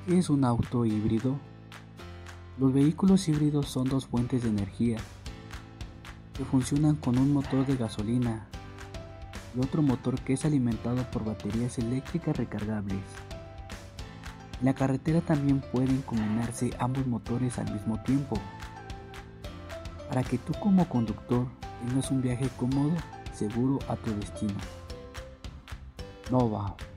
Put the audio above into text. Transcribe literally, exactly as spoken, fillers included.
¿Qué es un auto híbrido? Los vehículos híbridos son dos fuentes de energía que funcionan con un motor de gasolina y otro motor que es alimentado por baterías eléctricas recargables. En la carretera también pueden combinarse ambos motores al mismo tiempo, para que tú como conductor tengas un viaje cómodo y seguro a tu destino. Nova.